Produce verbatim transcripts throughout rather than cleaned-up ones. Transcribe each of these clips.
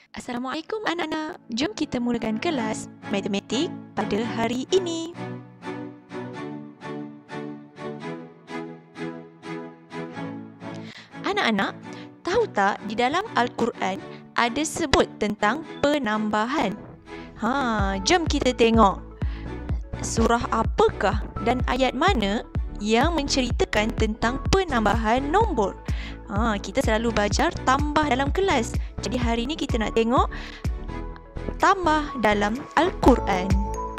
Assalamualaikum anak-anak. Jom kita mulakan kelas matematik pada hari ini. Anak-anak, tahu tak di dalam Al-Quran ada sebut tentang penambahan? Ha, jom kita tengok. Surah apakah dan ayat mana yang menceritakan tentang penambahan nombor? Ha, kita selalu belajar tambah dalam kelas. Jadi hari ini kita nak tengok tambah dalam Al-Quran.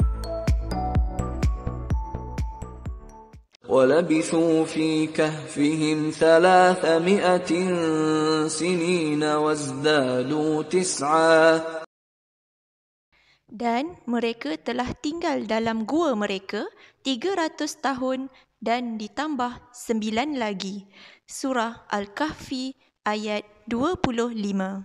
وَلَبِثُوا فِي كَهْفِهِمْ ثَلَاثَمِائَةٍ سِنِينَ وَازْدَادُوا تِسْعًا. Dan mereka telah tinggal dalam gua mereka tiga ratus tahun dan ditambah sembilan lagi. Surah Al-Kahfi ayat dua puluh lima.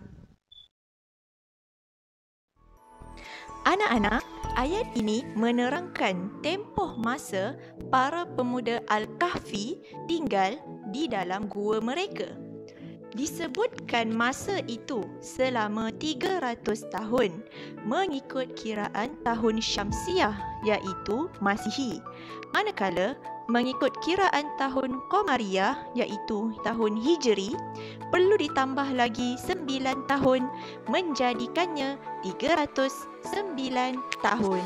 Anak-anak, ayat ini menerangkan tempoh masa para pemuda Al-Kahfi tinggal di dalam gua mereka. Disebutkan masa itu selama tiga ratus tahun mengikut kiraan tahun Syamsiah iaitu Masihi. Manakala mengikut kiraan tahun Qamariyah iaitu tahun Hijri perlu ditambah lagi sembilan tahun menjadikannya tiga ratus sembilan tahun.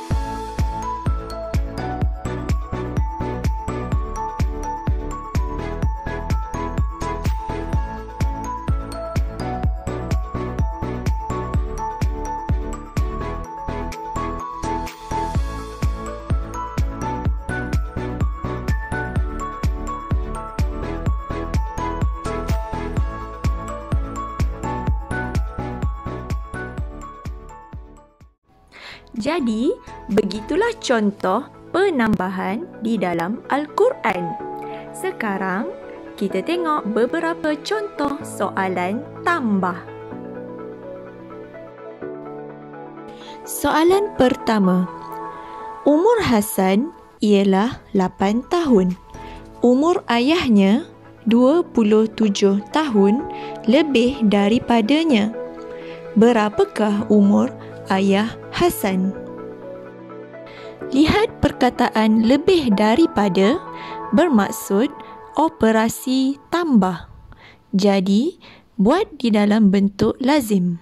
Jadi, begitulah contoh penambahan di dalam Al-Quran. Sekarang, kita tengok beberapa contoh soalan tambah. Soalan pertama. Umur Hasan ialah lapan tahun. Umur ayahnya dua puluh tujuh tahun lebih daripadanya. Berapakah umur ayah Hasan? Lihat perkataan lebih daripada bermaksud operasi tambah. Jadi, buat di dalam bentuk lazim.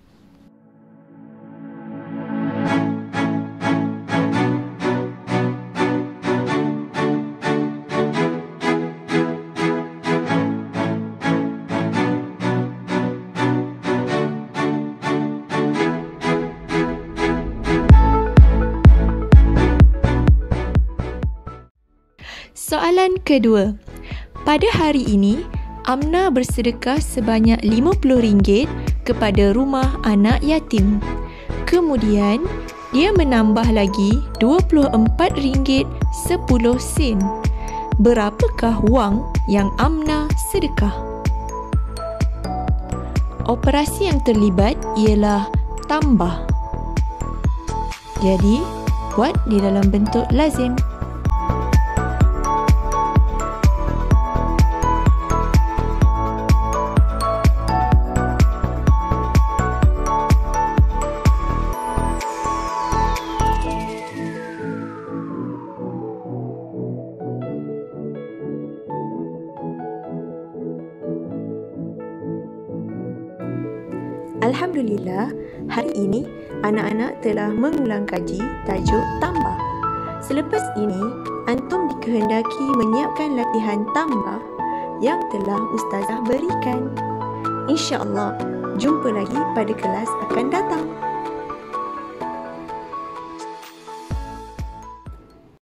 Soalan kedua. Pada hari ini, Amna bersedekah sebanyak lima puluh ringgit kepada rumah anak yatim. Kemudian, dia menambah lagi dua puluh empat ringgit sepuluh sen. Berapakah wang yang Amna sedekah? Operasi yang terlibat ialah tambah. Jadi, buat di dalam bentuk lazim. Alhamdulillah, hari ini anak-anak telah mengulang kaji tajuk tambah. Selepas ini, antum dikehendaki menyiapkan latihan tambah yang telah ustazah berikan. InsyaAllah, jumpa lagi pada kelas akan datang.